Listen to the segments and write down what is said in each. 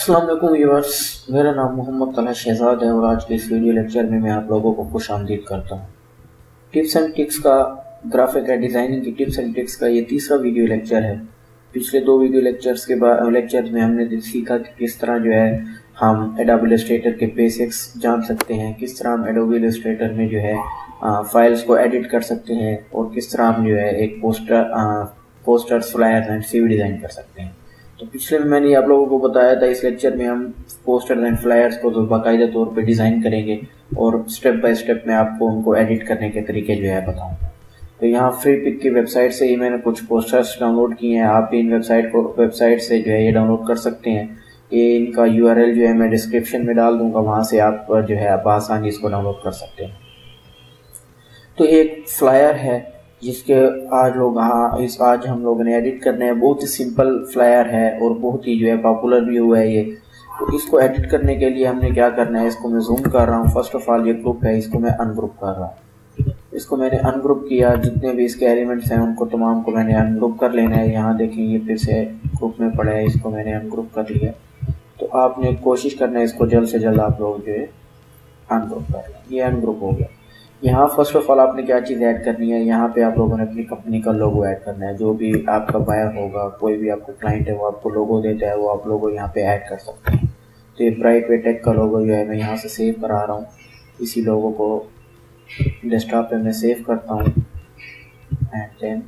अस्सलाम वालेकुम व्यूअर्स, मेरा नाम मोहम्मद तलहा शहजाद है और आज के इस वीडियो लेक्चर में मैं आप लोगों को खुश आमदीद करता हूँ। टिप्स एंड ट्रिक्स का ग्राफिक है डिज़ाइनिंग की टिप्स एंड ट्रिक्स का ये तीसरा वीडियो लेक्चर है। पिछले दो वीडियो लेक्चर में हमने सीखा कि किस तरह जो है हम एडोबी इलस्ट्रेटर के बेसिक्स जान सकते हैं, किस तरह हम एडोबी इलस्ट्रेटर में जो है फाइल्स को एडिट कर सकते हैं और किस तरह हम जो है एक posters flyers and CV design कर सकते हैं। तो पिछले में मैंने आप लोगों को बताया था, इस लेक्चर में हम पोस्टर्स एंड फ्लायर्स को तो बाकायदा तौर पे डिज़ाइन करेंगे और स्टेप बाय स्टेप मैं आपको उनको एडिट करने के तरीके जो है बताऊंगा। तो यहाँ फ्री पिक की वेबसाइट से ही मैंने कुछ पोस्टर्स डाउनलोड किए हैं। आप भी इन वेबसाइट से जो है ये डाउनलोड कर सकते हैं। ये इनका URL जो है मैं डिस्क्रिप्शन में डाल दूंगा, वहाँ से आप जो है आप आसानी इसको डाउनलोड कर सकते हैं। तो एक फ्लायर है जिसके आज हम लोगों ने एडिट करने हैं। बहुत ही सिंपल फ्लायर है और बहुत ही जो है पॉपुलर भी हुआ है ये। तो इसको एडिट करने के लिए हमने क्या करना है, इसको मैं जूम कर रहा हूँ। फर्स्ट ऑफ ऑल ये ग्रुप है, इसको मैं अनग्रुप कर रहा हूँ। इसको मैंने अनग्रुप किया, जितने भी इसके एलिमेंट्स हैं उनको तमाम को मैंने अनग्रुप कर लेना है। यहाँ देखें ये फिर से ग्रुप में पड़ा है, इसको मैंने अनग्रुप कर लिया। तो आपने कोशिश करना है इसको जल्द से जल्द आप लोग जो है अनग्रुप कर लें। ये अनग्रुप हो गया। यहाँ फर्स्ट ऑफ ऑल आपने क्या चीज़ ऐड करनी है, यहाँ पे आप लोगों ने अपनी कंपनी का लोगो ऐड करना है। जो भी आपका बायर होगा, कोई भी आपका क्लाइंट है, वो आपको लोगो देता है, वो आप लोगो यहाँ पे ऐड कर सकते हैं। तो ये ब्राइट वे टेक का लोगो जो है मैं यहाँ से सेव करा रहा हूँ। इसी लोगो को डेस्कटॉप पे मैं सेव करता हूँ and then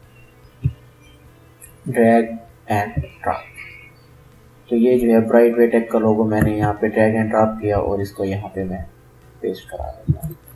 drag and drop. तो ये जो है ब्राइट वे टेक का लोगो मैंने यहाँ पे ड्रैग एंड ड्रॉप किया और इसको यहाँ पे मैं पेस्ट करा देता हूँ।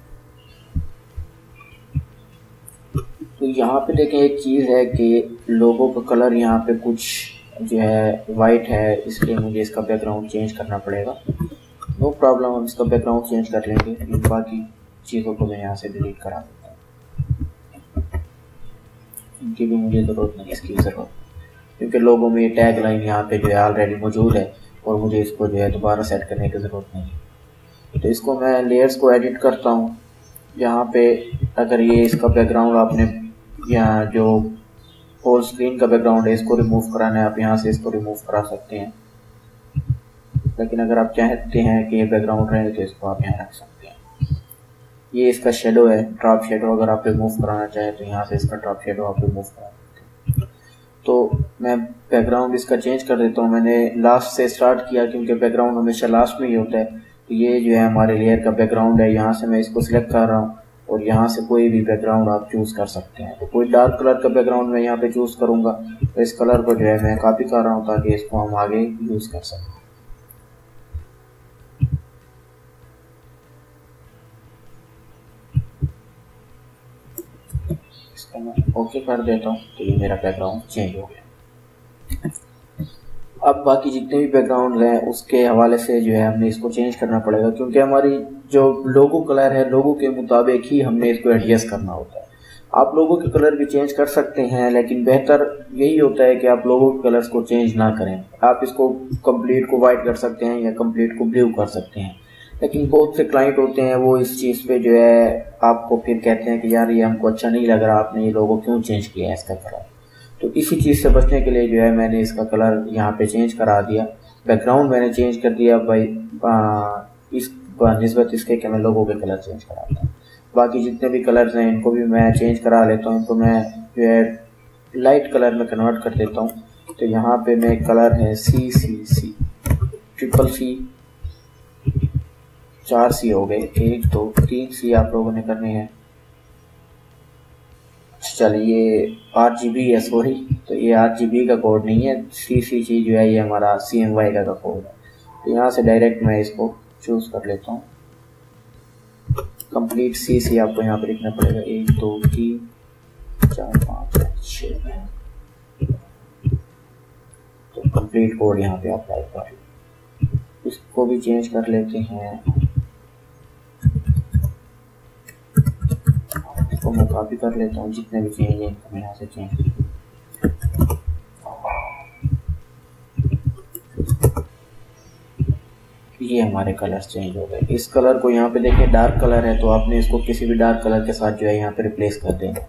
तो यहाँ पे देखें एक चीज़ है कि लोगो का कलर यहाँ पे कुछ जो है वाइट है, इसलिए मुझे इसका बैकग्राउंड चेंज करना पड़ेगा। नो प्रॉब्लम, हम इसका बैकग्राउंड चेंज कर लेंगे। बाकी चीज़ों को मैं यहाँ से डिलीट करा देता हूँ, इनकी भी मुझे ज़रूरत नहीं, इसकी भी ज़रूरत, क्योंकि लोगों में ये टैग लाइन यहाँ पे जो है ऑलरेडी मौजूद है और मुझे इसको जो है दोबारा सेट करने की ज़रूरत नहीं। तो इसको मैं लेयर्स को एडिट करता हूँ। यहाँ पे अगर ये इसका बैकग्राउंड आपने यहाँ जो होल स्क्रीन का बैकग्राउंड है इसको रिमूव कराना है, आप यहाँ से इसको रिमूव करा सकते हैं। लेकिन अगर आप चाहते हैं कि ये बैकग्राउंड रहे तो इसको आप यहाँ रख सकते हैं। ये इसका शेडो है, ड्रॉप शेडो, अगर आप रिमूव कराना चाहें तो यहाँ से इसका ड्रॉप शेडो आप रिमूव करा सकते हैं। तो मैं बैकग्राउंड इसका चेंज कर देता हूँ। मैंने लास्ट से स्टार्ट किया क्योंकि बैकग्राउंड हमेशा लास्ट में ही होता है। तो ये जो है हमारे लेयर का बैकग्राउंड है, यहाँ से मैं इसको सिलेक्ट कर रहा हूँ और यहाँ से कोई भी बैकग्राउंड आप चूज़ कर सकते हैं। तो कोई डार्क कलर का बैकग्राउंड मैं यहाँ पे चूज़ करूँगा। तो इस कलर को जो है मैं कॉपी कर रहा हूँ ताकि इसको हम आगे यूज़ कर सकें। इसको मैं ओके कर देता हूँ। तो ये मेरा बैकग्राउंड चेंज हो गया। अब बाकी जितने भी बैकग्राउंड हैं उसके हवाले से जो है हमने इसको चेंज करना पड़ेगा, क्योंकि हमारी जो लोगो कलर है लोगो के मुताबिक ही हमने इसको एडजस्ट करना होता है। आप लोगों के कलर भी चेंज कर सकते हैं, लेकिन बेहतर यही होता है कि आप लोगों के कलर्स को चेंज ना करें। आप इसको कंप्लीट को वाइट कर सकते हैं या कंप्लीट को ब्लू कर सकते हैं। लेकिन बहुत से क्लाइंट होते हैं वो इस चीज़ पे जो है आपको फिर कहते हैं कि यार ये हमको अच्छा नहीं लग रहा, आपने ये लोगो क्यों चेंज किया है इसका कलर। तो इसी चीज़ से बचने के लिए जो है मैंने इसका कलर यहाँ पे चेंज करा दिया। बैकग्राउंड मैंने चेंज कर दिया भाई, इस निस्बत इसके कि मैं लोगों के कलर चेंज कराता हूँ। बाकी जितने भी कलर्स हैं इनको भी मैं चेंज करा लेता हूँ। तो मैं जो है लाइट कलर में कन्वर्ट कर देता हूँ। तो यहाँ पे मैं कलर है CCC, ट्रिपल C, 4 C हो गए, 1 2 3 C आप लोगों ने करने हैं। चलिए RGB है, सॉरी, तो ये RGB का कोड नहीं है, CCC जो है ये हमारा CMY का कोड है। तो यहाँ से डायरेक्ट मैं इसको चूज कर लेता हूँ। कंप्लीट CC आपको यहाँ पे लिखना पड़ेगा, 1 2 3 4 5 6। तो कंप्लीट कोड यहाँ पे आप टाइप कर लो। इसको भी चेंज कर लेते हैं। इसको मैं कॉपी कर लेता हूँ, जितने भी चेंज हैं इनको मैं यहाँ से चेंज कर। ये हमारे कलर्स चेंज हो गए। इस कलर को यहाँ पे देखिए डार्क कलर है, तो आपने इसको किसी भी डार्क कलर के साथ जो है यहाँ पे रिप्लेस कर देना।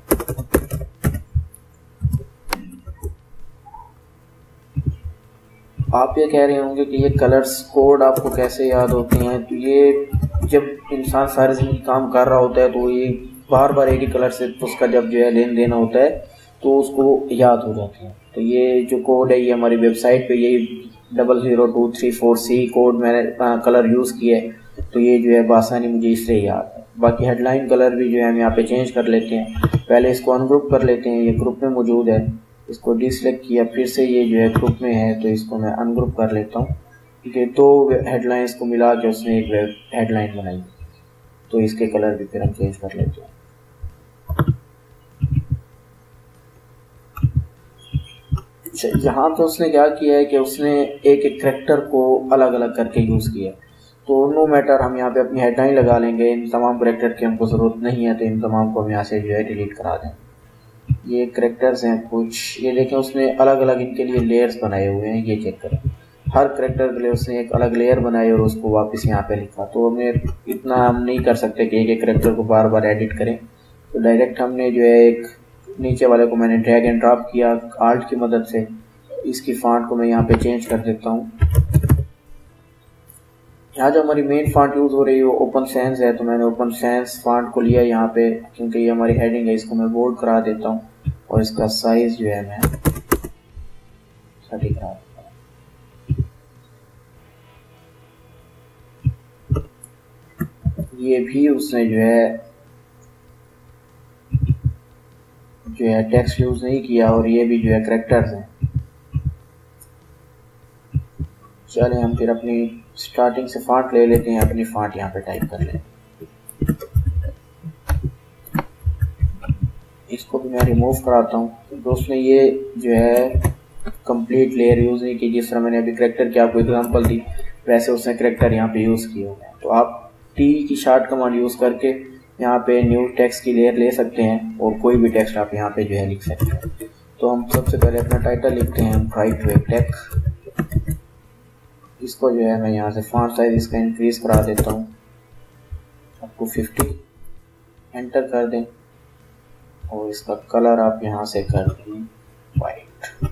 आप ये कह रहे होंगे कि ये कलर्स कोड आपको कैसे याद होते हैं। तो ये जब इंसान सारी जिंदगी काम कर रहा होता है तो ये बार बार एक ही कलर से उसका जब जो है लेन देना होता है तो उसको याद हो जाते हैं। तो ये जो कोड है ये हमारी वेबसाइट पे यही 00234C कोड मैंने कलर यूज़ किया है, तो ये जो है बआसानी मुझे इसलिए याद है। बाकी हेडलाइन कलर भी जो है हम यहाँ पे चेंज कर लेते हैं। पहले इसको अनग्रुप कर लेते हैं, ये ग्रुप में मौजूद है, इसको डिसलेक्ट किया, फिर से ये जो है ग्रुप में है तो इसको मैं अनग्रुप कर लेता हूँ। ठीक है, दो हेडलाइंस को मिला के उसने एक हेडलाइन बनाई, तो इसके कलर भी फिर हम चेंज कर लेते हैं। यहाँ तो उसने क्या किया है कि उसने एक एक करैक्टर को अलग अलग करके यूज़ किया। तो नो मैटर, हम यहाँ पे अपनी हेडलाइन लगा लेंगे। इन तमाम करैक्टर की हमको ज़रूरत नहीं है तो इन तमाम को हम यहाँ से जो है डिलीट करा दें। ये करैक्टर्स हैं कुछ, ये देखें उसने अलग अलग इनके लिए लेयर्स बनाए हुए हैं। ये चेक करें, हर करैक्टर के लिए उसने एक अलग लेयर बनाई और उसको वापस यहाँ पे लिखा। तो हमें इतना हम नहीं कर सकते कि एक एक करैक्टर को बार बार एडिट करें। तो डायरेक्ट हमने जो है एक नीचे वाले को मैंने ड्रैग एंड ड्रॉप किया आल्ट की मदद से। इसकी फॉन्ट को मैं यहाँ पे चेंज कर देता हूँ। यहाँ जो हमारी मेन फॉन्ट यूज़ हो रही है वो ओपन सैंस है, तो मैंने ओपन सैंस फॉन्ट को लिया यहाँ पे, क्योंकि ये हमारी हेडिंग है। इसको मैं बोल्ड करा देता हूँ और इसका साइज जो है मैं 30 करा देता हूँ। ये भी उसने जो है टेक्स्ट यूज़ नहीं किया और ये भी जो है करैक्टर्स हैं। चले हम फिर अपनी स्टार्टिंग से फॉन्ट ले लेते हैं, अपनी फॉन्ट यहाँ पे टाइप कर लें। इसको भी मैं रिमूव कराता हूँ। दोस्तों ये जो है कंप्लीट लेयर यूज़ नहीं की। जिस तरह मैंने अभी करैक्टर की आपको एग्जांपल दी वैसे उसने करैक्टर यहाँ पे यूज़ किए हुए हैं। तो आप टी की शॉर्ट कमांड यूज़ करके यहाँ पे न्यू टेक्स्ट की लेयर ले सकते हैं और कोई भी टेक्स्ट आप यहाँ पे जो है लिख सकते हैं। तो हम सबसे पहले अपना टाइटल लिखते हैं, ट्राई टू ए टेक। इसको जो है मैं यहाँ से फॉन्ट साइज इसका इंक्रीज करा देता हूँ अप टू 50। एंटर कर दें और इसका कलर आप यहाँ से कर दें वाइट।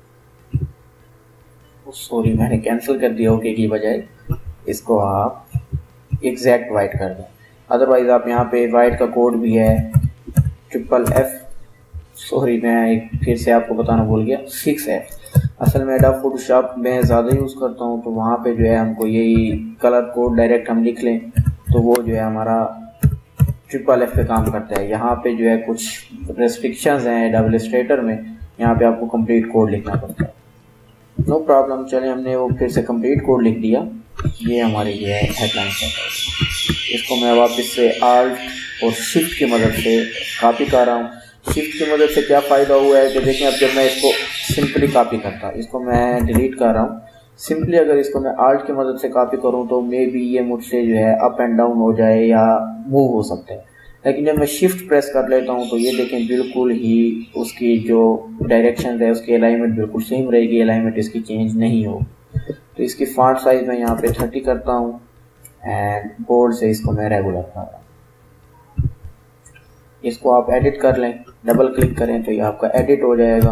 सॉरी मैंने कैंसिल कर दिया ओके की बजाय, इसको आप एग्जैक्ट वाइट कर दें। अदरवाइज आप यहाँ पे वाइट का कोड भी है FFF, सॉरी मैं फिर से आपको बताना भूल गया 6F। असल में एडोब फोटोशॉप में ज़्यादा यूज़ करता हूँ तो वहाँ पे जो है हमको यही कलर कोड डायरेक्ट हम लिख लें तो वो जो है हमारा FFF पे काम करता है। यहाँ पे जो है कुछ रेस्ट्रिक्शंस हैं एडोब इलस्ट्रेटर में, यहाँ पे आपको कंप्लीट कोड लिखना पड़ता है। नो प्रॉब्लम, चले हमने वो फिर से कंप्लीट कोड लिख दिया। ये हमारी जो है हेडलाइन है। इसको मैं वापस से आल्ट और शिफ्ट की मदद से कॉपी कर रहा हूँ। शिफ्ट की मदद से क्या फ़ायदा हुआ है कि देखें अब जब मैं इसको सिंपली कॉपी करता, इसको मैं डिलीट कर रहा हूँ। सिंपली अगर इसको मैं आल्ट की मदद से कॉपी करूँ तो मे बी ये मुझसे जो है अप एंड डाउन हो जाए या मूव हो सकता है। लेकिन जब मैं शिफ्ट प्रेस कर लेता हूँ तो ये देखें बिल्कुल ही उसकी जो डायरेक्शन है उसकी अलाइनमेंट बिल्कुल सेम रहेगी, अलाइनमेंट इसकी चेंज नहीं हो। तो इसकी फॉन्ट साइज मैं यहाँ पे 30 करता हूँ एंड बोल्ड से इसको मैं रेगुलर कर रहा हूँ। इसको आप एडिट कर लें, डबल क्लिक करें तो ये आपका एडिट हो जाएगा।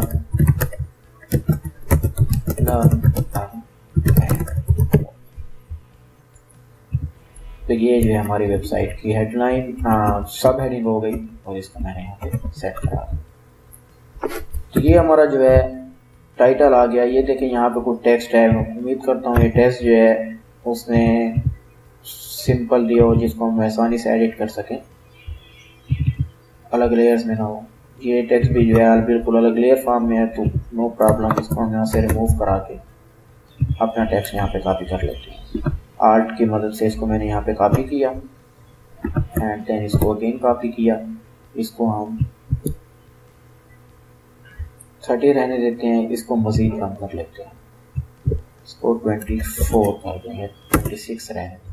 तो ये जो है हमारी वेबसाइट की हेडलाइन सब हेडिंग हो गई और इसको मैंने यहाँ पे सेट करा। तो ये हमारा जो है टाइटल आ गया। ये देखें यहाँ पे कुछ टेक्स्ट है, मैं उम्मीद करता हूँ ये टेक्स्ट जो है उसने सिंपल दिया हो जिसको हम आसानी से एडिट कर सकें, अलग लेयर्स में ना हो। ये टेक्स्ट भी जो है बिल्कुल अलग लेयर फॉर्म में है तो नो प्रॉब्लम, इसको हम यहाँ से रिमूव करा के अपना टेक्स्ट यहाँ पे कॉपी कर लेते हैं। आल्ट की मदद से इसको मैंने यहाँ पे कॉपी किया एंड देन इसको अगेन कॉपी किया। इसको हम 30 रहने देते हैं, इसको मज़ीद कम कर लेते हैं, इसको 24 कर देंगे, 26 रहने दें।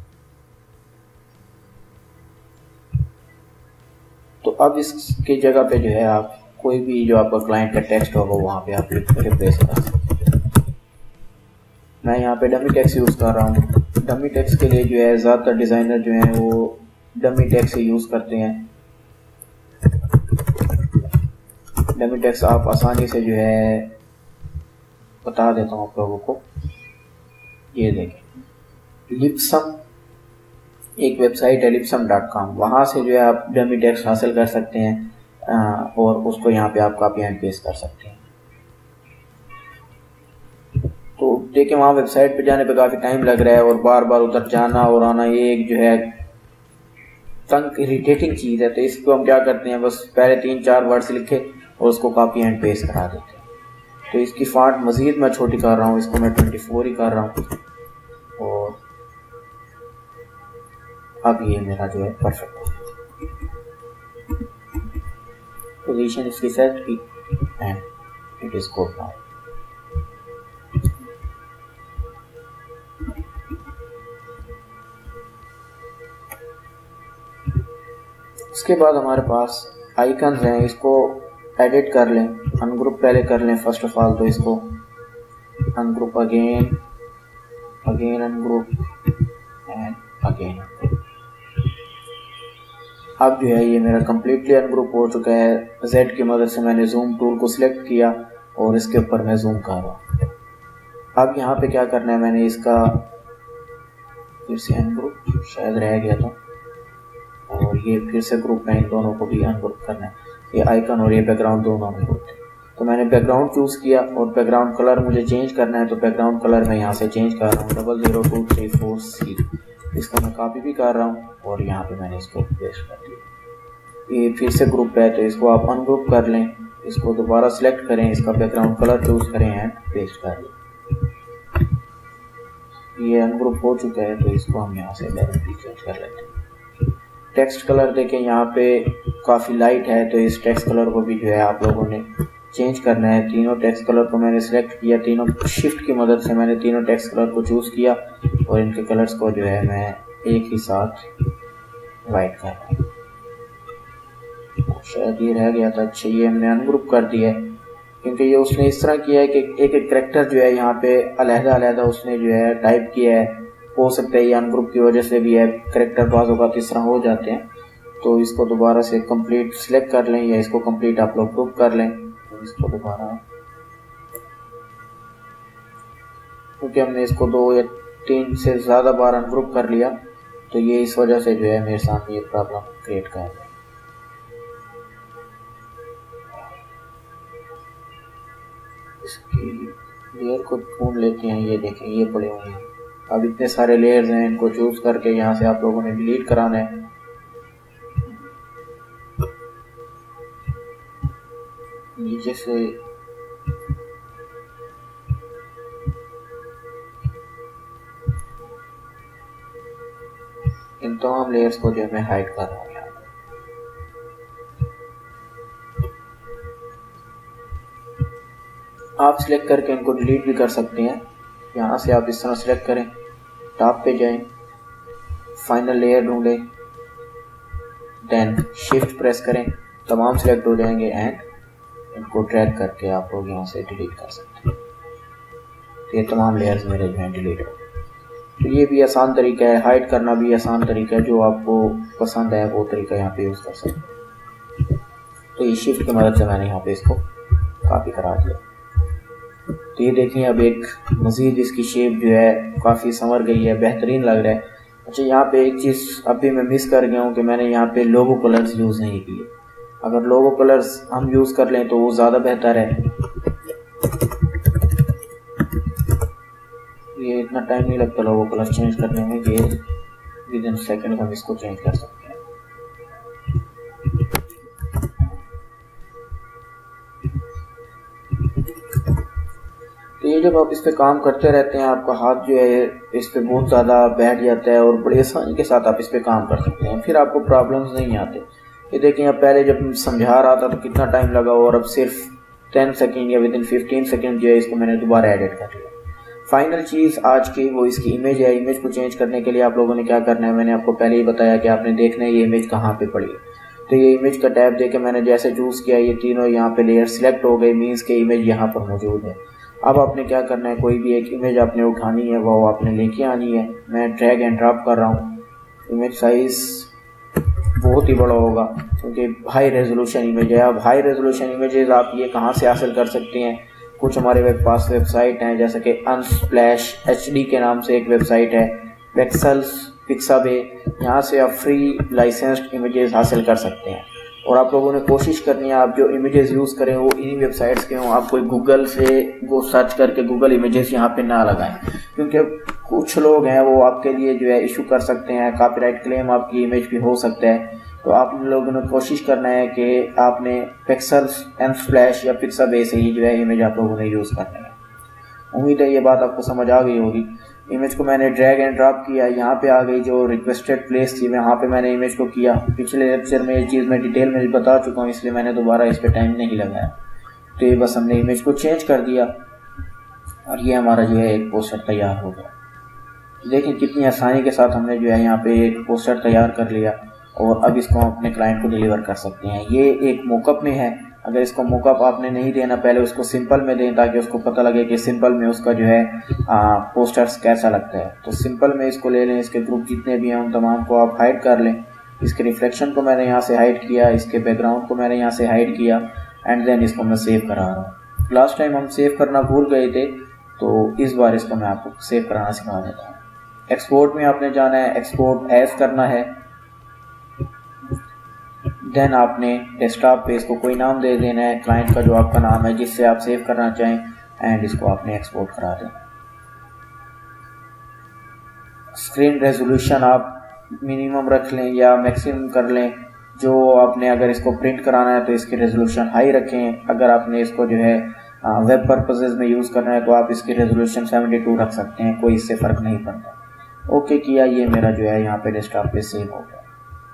तो अब इसकी जगह पे जो है आप कोई भी जो आपका क्लाइंट का टेक्स्ट होगा वहाँ पे आप रिप्लेस कर सकते हैं। मैं यहाँ पे डमी टेक्स्ट यूज़ कर रहा हूँ। डमी टेक्स्ट के लिए जो है ज़्यादातर डिज़ाइनर जो हैं वो डमी टेक्स्ट यूज़ करते हैं। डमी टेक्स्ट आप आसानी से जो है बता देता हूँ आप लोगों को। ये देखें लिप्सम एक वेबसाइट है lipsum.com, वहाँ से जो है आप डमी टेक्स्ट हासिल कर सकते हैं और उसको यहाँ पे आप कॉपी एंड पेस्ट कर सकते हैं। तो देखिए वहाँ वेबसाइट पे जाने पे काफ़ी टाइम लग रहा है और बार बार उधर जाना और आना, ये एक जो है तंग इरिटेटिंग चीज़ है। तो इसको हम क्या करते हैं, बस पहले 3-4 वर्ड्स लिखे और उसको कॉपी एंड पेस्ट करा देते हैं। तो इसकी फॉन्ट मज़ीद मैं छोटी कर रहा हूँ, इसको मैं 24 ही कर रहा हूँ और अब ये मेरा जो है परफेक्ट हो गया। पोजीशन इसकी सेट की and it is good now. उसके बाद हमारे पास आइकन्स हैं, इसको एडिट कर लें, अनग्रुप पहले कर लें फर्स्ट ऑफ ऑल। तो इसको ungroup again ungroup and again. अब जो है ये मेरा कम्प्लीटली अनग्रुप हो चुका है। Z की मदद से मैंने जूम टूल को सिलेक्ट किया और इसके ऊपर मैं जूम कर रहा हूँ। अब यहाँ पे क्या करना है, मैंने इसका फिर से अनग्रुप शायद रह गया था और ये फिर से ग्रुप में इन दोनों को भी अनग्रुप करना है। ये आइकन और ये बैकग्राउंड दोनों में होते हैं। तो मैंने बैकग्राउंड चूज़ किया और बैकग्राउंड कलर मुझे चेंज करना है। तो बैकग्राउंड कलर मैं यहाँ से चेंज कर रहा हूँ 00234C। इसको मैं कॉपी भी कर रहा हूँ और यहाँ पे मैंने इसको पेस्ट कर दिया। ये फिर से ग्रुप है तो इसको आप अनग्रुप कर लें, इसको दोबारा सिलेक्ट करें, इसका बैकग्राउंड कलर चूज़ करें एंड पेस्ट कर लें। ये अनग्रुप हो चुका है तो इसको हम यहाँ से डायरेक्टली चेंज कर लेते हैं। टेक्स्ट कलर देखें यहाँ पे काफ़ी लाइट है तो इस टेक्स्ट कलर को भी जो है आप लोगों ने चेंज करना है। तीनों टेक्स्ट कलर को मैंने सिलेक्ट किया, तीनों शिफ्ट की मदद से मैंने तीनों टेक्स्ट कलर को चूज़ किया और इनके कलर्स को जो है मैं एक ही साथ वाइट कर रहा हूँ। शायद ये रह गया था, अच्छा ये हमने अनग्रुप कर दिया है क्योंकि ये उसने इस तरह किया है कि एक एक करेक्टर जो है यहाँ पे अलग-अलग उसने जो है टाइप किया है। हो सकता है ये अनग्रुप की वजह से भी है, करेक्टर बाज़ होगा तो इस तरह हो जाते हैं। तो इसको दोबारा से कंप्लीट सिलेक्ट कर लें या इसको कंप्लीट आप लोग ग्रुप कर लें। तो इसको दोबारा, क्योंकि हमने इसको 2 या 3 से ज़्यादा बार अनग्रुप कर लिया तो ये इस वजह से जो है मेरे सामने ये प्रॉब्लम क्रिएट कर रहा है। इसकी लेयर को ढूंढ लेते हैं, ये देखें ये पड़े हुए हैं। अब इतने सारे लेयर्स हैं, इनको चूज करके यहाँ से आप लोगों ने डिलीट कराना है। नीचे से इन तमाम लेयर्स को जो है मैं हाइड कर रहा हूँ। आप सिलेक्ट करके इनको डिलीट भी कर सकते हैं। यहाँ से आप इस तरह सिलेक्ट करें, टॉप पे जाएं, फाइनल लेयर ढूंढें, देन शिफ्ट प्रेस करें, तमाम सिलेक्ट हो जाएंगे एंड इनको ड्रैग करके आप लोग यहाँ से डिलीट कर सकते हैं। तो ये तमाम लेयर्स मेरे जो हैं डिलीट हो गए। तो ये भी आसान तरीका है, हाइड करना भी आसान तरीका है, जो आपको पसंद है वो तरीका यहाँ पे यूज़ कर सकते हैं। तो ये शिफ्ट की मदद से मैंने यहाँ पे इसको कॉपी करा दिया। तो ये देखें अब एक मज़ीद इसकी शेप जो है काफ़ी संवर गई है, बेहतरीन लग रहा है। अच्छा यहाँ पे एक चीज़ अभी मैं मिस कर गया हूँ कि मैंने यहाँ पे लोगो कलर्स यूज़ नहीं किए। अगर लोगो कलर्स हम यूज़ कर लें तो वो ज़्यादा बेहतर है। ये इतना टाइम नहीं लगता लोगो कलर चेंज करने में, ये विदिन सेकेंड हम इसको चेंज कर सकते हैं। तो ये जब आप इस पे काम करते रहते हैं आपका हाथ जो है इस पे बहुत ज़्यादा बैठ जाता है और बड़ी आसानी के साथ आप इस पे काम कर सकते हैं, फिर आपको प्रॉब्लम्स नहीं आते। ये देखिए आप पहले जब समझा रहा था तो कितना टाइम लगा और अब सिर्फ 10 सेकेंड या विदिन 15 सेकेंड जो है इसको मैंने दोबारा एडिट कर लिया। फाइनल चीज़ आज की वो इसकी इमेज है। इमेज को चेंज करने के लिए आप लोगों ने क्या करना है, मैंने आपको पहले ही बताया कि आपने देखना है ये इमेज कहाँ पे पड़ी है। तो ये इमेज का टैब देके मैंने जैसे चूज़ किया ये तीनों यहाँ पे लेयर सिलेक्ट हो गए, मीन्स के इमेज यहाँ पर मौजूद है। अब आपने क्या करना है, कोई भी एक इमेज आपने उठानी है वो आपने लेके आनी है। मैं ड्रैग एंड ड्रॉप कर रहा हूँ। इमेज साइज़ बहुत ही बड़ा होगा क्योंकि हाई रेजोल्यूशन इमेज है। अब हाई रेजोल्यूशन इमेजेस आप ये कहाँ से हासिल कर सकते हैं, कुछ हमारे पास वेबसाइट हैं, जैसे कि अनस्प्लैश HD के नाम से एक वेबसाइट है, पिक्साबे, यहाँ से आप फ्री लाइसेंस्ड इमेजेस हासिल कर सकते हैं। और आप लोगों ने कोशिश करनी है आप जो इमेजेस यूज़ करें वो इन्हीं वेबसाइट्स के हों, आप कोई गूगल से वो सर्च करके गूगल इमेजेस यहाँ पे ना लगाएं, क्योंकि कुछ लोग हैं वो आपके लिए जो है इशू कर सकते हैं, कॉपीराइट क्लेम आपकी इमेज पे हो सकता है। तो आप लोगों ने कोशिश करना है कि आपने पिक्सल्स एंड स्प्लैश या पिक्साबे से ही जो है इमेज आप लोगों ने यूज़ करना है। उम्मीद है ये बात आपको समझ आ गई होगी। इमेज को मैंने ड्रैग एंड ड्रॉप किया, यहाँ पे आ गई जो रिक्वेस्टेड प्लेस थी वहाँ पे मैंने इमेज को किया। पिछले लेक्चर में ये चीज़ मैं डिटेल में बता चुका हूँ, इसलिए मैंने दोबारा इस पर टाइम नहीं लगाया। तो ये बस हमने इमेज को चेंज कर दिया और ये हमारा जो है एक पोस्टर तैयार हो गया। देखें कितनी आसानी के साथ हमने जो है यहाँ पे एक पोस्टर तैयार कर लिया और अब इसको हम अपने क्लाइंट को डिलीवर कर सकते हैं। ये एक मोकअप में है, अगर इसको मोकअप आपने नहीं देना, पहले उसको सिंपल में दें ताकि उसको पता लगे कि सिंपल में उसका जो है पोस्टर्स कैसा लगता है। तो सिंपल में इसको ले लें, इसके ग्रुप जितने भी हैं उन तमाम को आप हाइड कर लें। इसके रिफ्लेक्शन को मैंने यहाँ से हाइड किया, इसके बैकग्राउंड को मैंने यहाँ से हाइड किया एंड देन इसको मैं सेव करा रहा हूँ। लास्ट टाइम हम सेव करना भूल गए थे, तो इस बार इसको मैं आपको सेव कराना सिखा देता हूँ। एक्सपोर्ट में आपने जाना है, एक्सपोर्ट एज करना है, देन आपने डेस्कटॉप पे इसको कोई नाम दे देना है, क्लाइंट का जो आपका नाम है जिससे आप सेव करना चाहें, एंड इसको आपने एक्सपोर्ट करा देना। स्क्रीन रेजोल्यूशन आप मिनिमम रख लें या मैक्सिमम कर लें, जो आपने अगर इसको प्रिंट कराना है तो इसकी रेजोल्यूशन हाई रखें। अगर आपने इसको जो है वेब पर्पसेस में यूज़ करना है तो आप इसकी रेजोल्यूशन 72 रख सकते हैं, कोई इससे फ़र्क नहीं पड़ता। ओके किया, ये मेरा जो है यहाँ पे डेस्कटॉप पे सेव हो गया।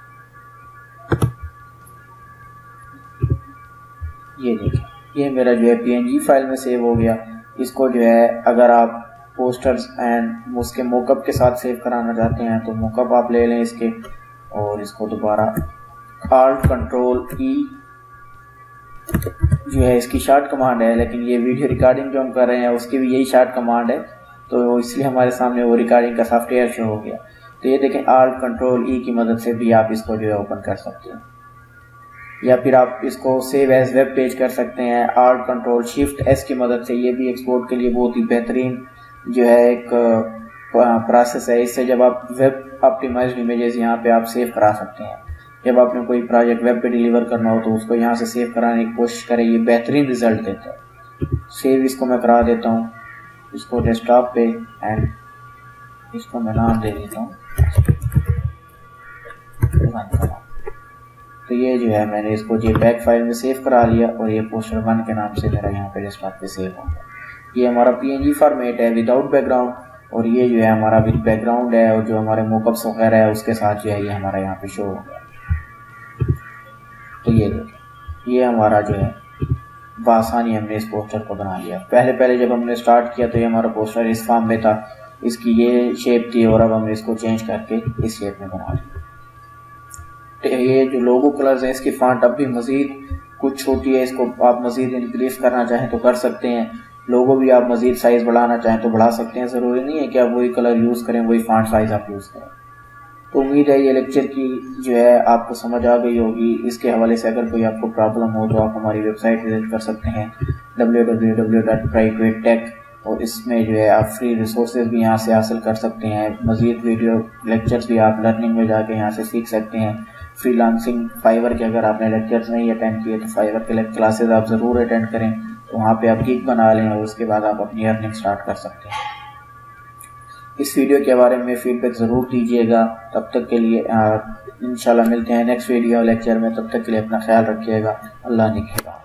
ये देखिए, ये मेरा जो है PNG फाइल में सेव हो गया। इसको जो है अगर आप पोस्टर्स एंड उसके मोकअप के साथ सेव कराना चाहते हैं तो मोकअप आप ले लें इसके, और इसको दोबारा Alt-Ctrl-E जो है इसकी शॉर्ट कमांड है, लेकिन ये वीडियो रिकॉर्डिंग जो हम कर रहे हैं उसकी भी यही शॉर्ट कमांड है, तो इसलिए हमारे सामने वो रिकॉर्डिंग का सॉफ्टवेयर शो हो गया। तो ये देखें, Alt-Ctrl-E की मदद से भी आप इसको जो है ओपन कर सकते हैं, या फिर आप इसको सेव एज वेब पेज कर सकते हैं Alt-Ctrl-Shift-S की मदद से। ये भी एक्सपोर्ट के लिए बहुत ही बेहतरीन जो है एक प्रोसेस है। इससे जब आप वेब ऑप्टिमाइज्ड इमेजेस यहाँ पे आप सेव करा सकते हैं। जब आपने कोई प्रोजेक्ट वेब पे डिलीवर करना हो तो उसको यहाँ से सेव कराने की कोशिश करें, ये बेहतरीन रिजल्ट देता है। सेव इसको मैं करा देता हूँ, इसको डेस्कटॉप पे, एंड इसको मैं नाम दे देता हूँ। तो ये जो है मैंने इसको JPEG फाइल में सेव करा लिया और ये पोस्टर 1 के नाम से मेरा यहाँ पे डेस्कटॉप पे सेव हो गया। ये हमारा PNG फॉर्मेट है विदाउट बैकग्राउंड, और ये जो है हमारा विद बैकग्राउंड है, और जो हमारे मोकअप्स वगैरह है उसके साथ जो है ये हमारा यहाँ पे शो हो गया। तो ये देखिए, ये हमारा जो है बआसानी हमने इस पोस्टर को बना लिया। पहले जब हमने स्टार्ट किया तो ये हमारा पोस्टर इस फॉर्म में था, इसकी ये शेप थी, और अब हमने इसको चेंज करके इस शेप में बना लिया। ये जो लोगो कलर्स हैं इसकी फॉन्ट अब भी मज़ीद कुछ छोटी है, इसको आप मज़ीद इंक्रीज करना चाहें तो कर सकते हैं। लोगो भी आप मज़ीद साइज़ बढ़ाना चाहें तो बढ़ा सकते हैं, ज़रूरी नहीं है कि आप वही कलर यूज़ करें, वही फॉन्ट साइज़ आप यूज़ करें। तो उम्मीद है ये लेक्चर की जो है आपको समझ आ गई होगी। इसके हवाले से अगर कोई आपको प्रॉब्लम हो तो आप हमारी वेबसाइट विजिट कर सकते हैं www.brightwaytech, और इसमें जो है आप फ्री रिसोर्सेज भी यहाँ से हासिल कर सकते हैं। मज़ीद वीडियो लेक्चर्स भी आप लर्निंग में जाके यहाँ से सीख सकते हैं। फ्रीलांसिंग फाइवर के अगर आपने लेक्चर्स नहीं अटेंड किए तो फाइवर के क्लासेस आप ज़रूर अटेंड करें, तो वहाँ पे आप गिग बना लें और उसके बाद आप अपनी अर्निंग स्टार्ट कर सकते हैं। इस वीडियो के बारे में फीडबैक ज़रूर दीजिएगा। तब तक के लिए इंशाल्लाह मिलते हैं नेक्स्ट वीडियो लेक्चर में। तब तक के लिए अपना ख्याल रखिएगा। अल्लाह निगहबान।